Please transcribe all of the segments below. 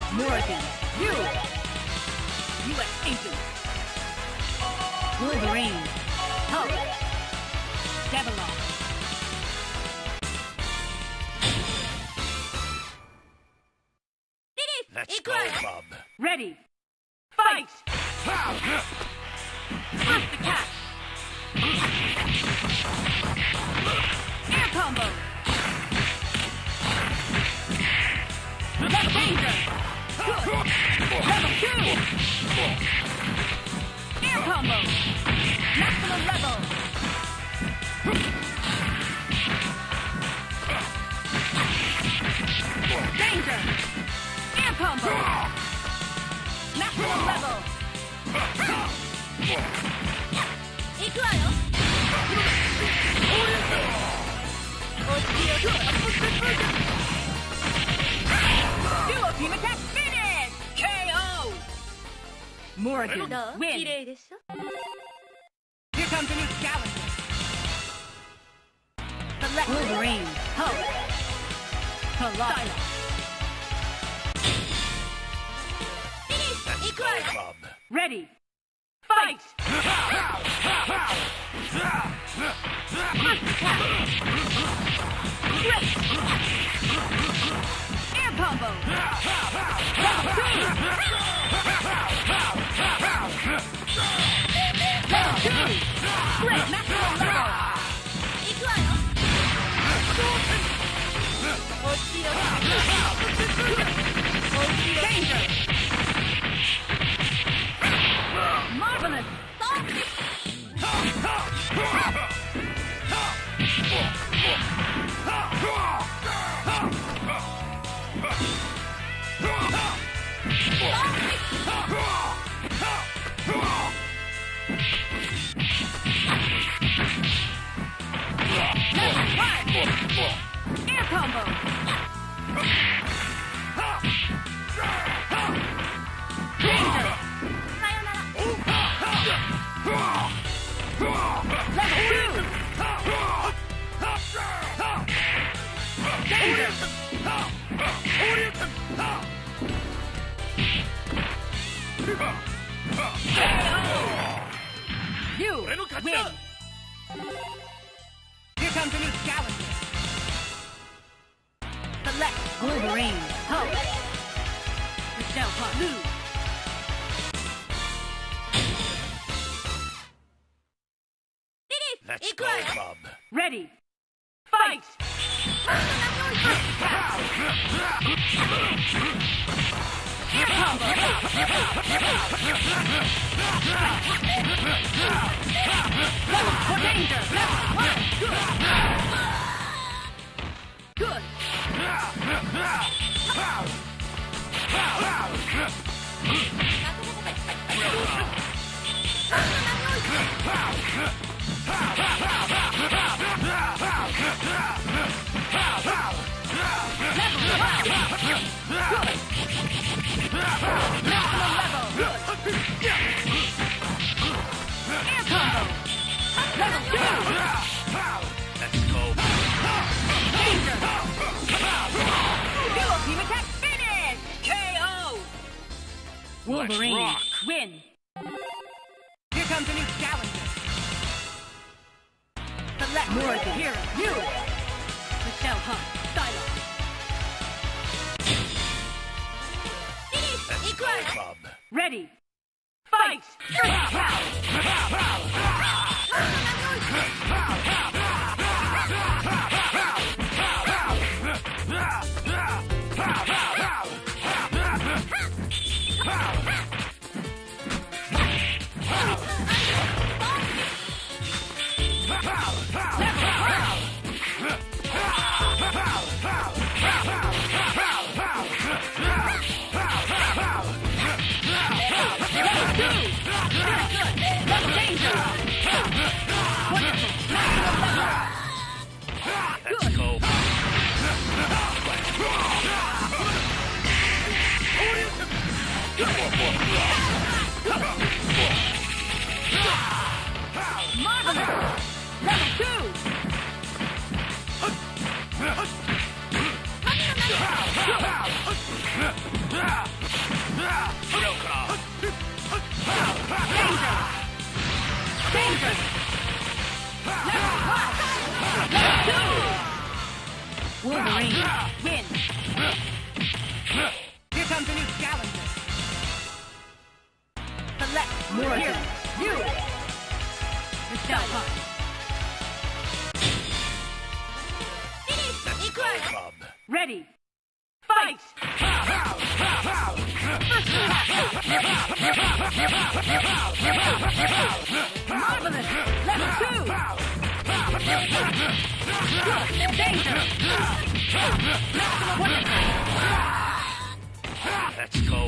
Morgan, you U.S. Agent. Wolverine, Hulk, Devilon. Let's go, Bob. Ready, fight! First the catch. Air combo. Left danger. Good. Level 2. Air combo. Maximum level. Danger. Air combo. Maximum level. 行くわよ。Duo team attack finish! KO! Morgan win. Here comes a new challenger. Select Wolverine, Hulk, Colossus. Let's go, Bob. Ready, fight! First attack. Great! Air combo. Level 2. Level 2. Great maximum level. 行くわよ。Danger. Marvelous. Air combo. Danger. Level 2. Danger. You win. Here comes a new challenger. Select Wolverine, Hulk, Michelle Palu. Let's go, Bob. Ready, fight! Air combo. Level 4 danger. Level 1. Good. Air combo. Level 2. Let's go. Danger. Duo team attack finish. KO. Wolverine win. Here comes a new challenger. Select Morgan, hero, you. Michelle Hunt, Stylon. Let's go, Bob. Ready, fight! First attack. Level danger. Wonderful. Let's go. Marvelous. Level 2. Danger! Level 1! Level 2! Wolverine, win! Here comes a new challenger. Select Morgan. You! Michelle Hunt. Let's go, Bob. Ready! Fight! Marvelous! Level 2! Good! Danger! Wonderful! Let's go.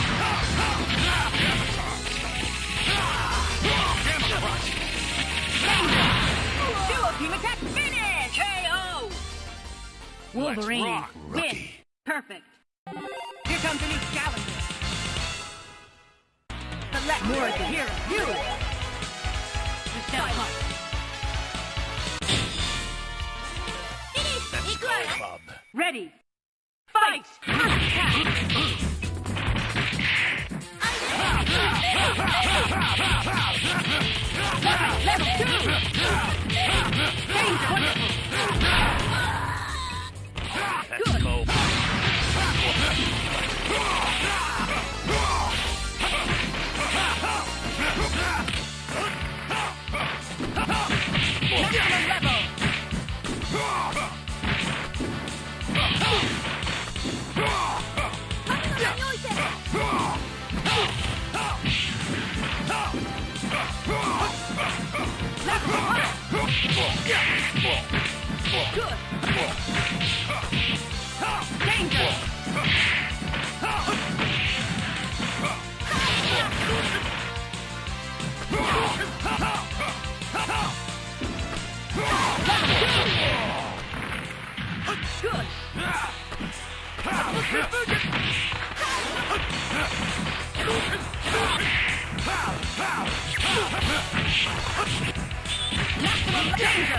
Danger! Duo team attack finish! KO! Wolverine, rock, win! rookie. Perfect! Here comes a new challenger. Select Morgan. Hero. You! Michelle Hunt. Let's go, Bob. Ready! Fight! First attack! Level 2! Danger! Wonderful! Let's Good. go. Maximum level! Level 1! Good! Danger! Good! Maximum danger!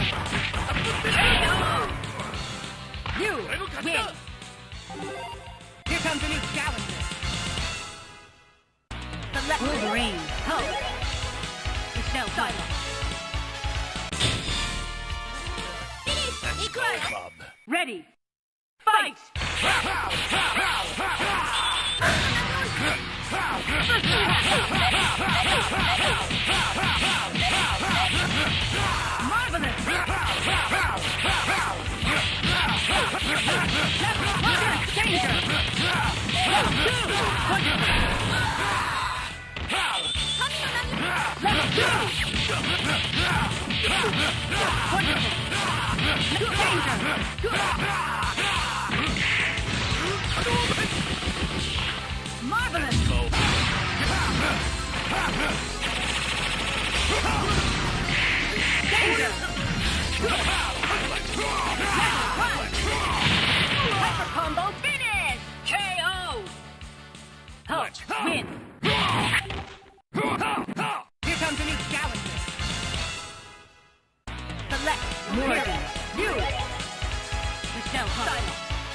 You win! Here comes a new challenger. Select Wolverine, Hulk, Michelle Hunt. Let's go, Bob. Ready! Fight! Marvelous! Level 1! Danger! Level 2! Wonderful! Level 2! Wonderful! Danger! Marvelous! Go. Danger! Hyper combo finish! KO! Hulk, win! Here comes a new challenger. Select Morgan. You! Michelle Hunt.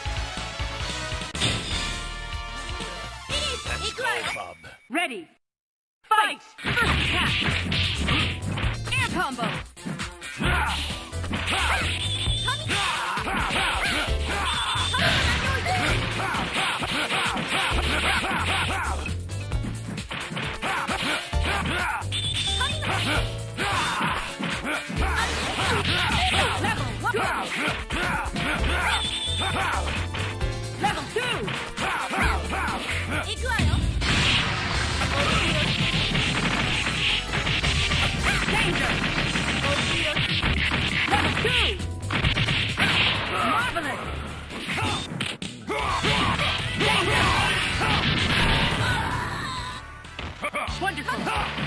Let's go, Bob. Ready! Fight! First attack! Air combo! Level 1! Level 2! Danger! Level 2! Marvelous! Danger! Wonderful!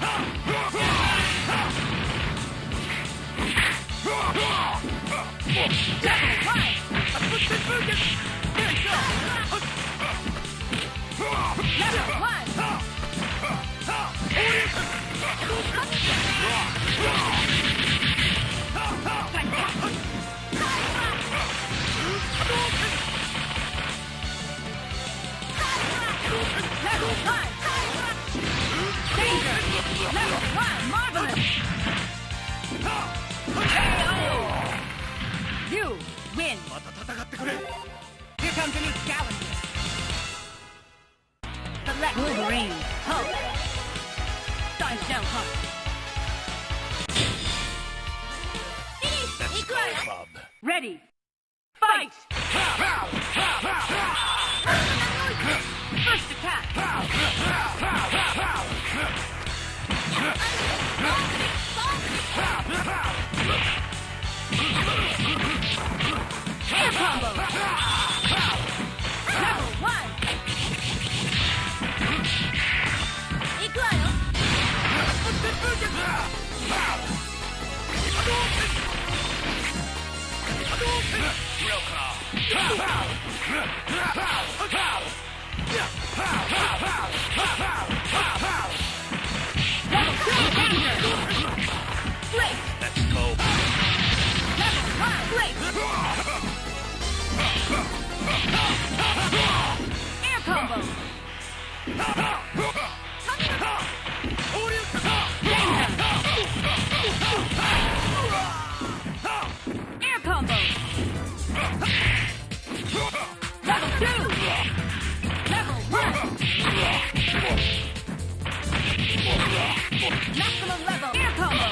Level 1! Level 1! Level 1! Danger! Level 1! Marvelous! You win. また戦ってくれ。 Here comes a new challenger. Select Wolverine. Hulk. Dive down hard. Let's go, Bob. Ready. Fight! First attack. Air combo. Level 1. 行くわよ。Great. Let's go. Level 1. Great. Air combo. Air combo. Level 2. Level 1. Maximum level. Air combo.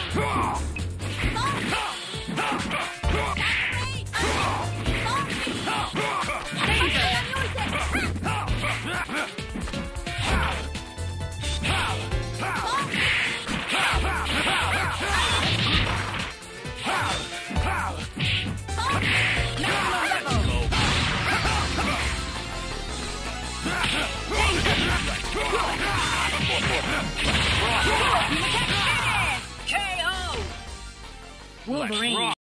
KO! Wolverine.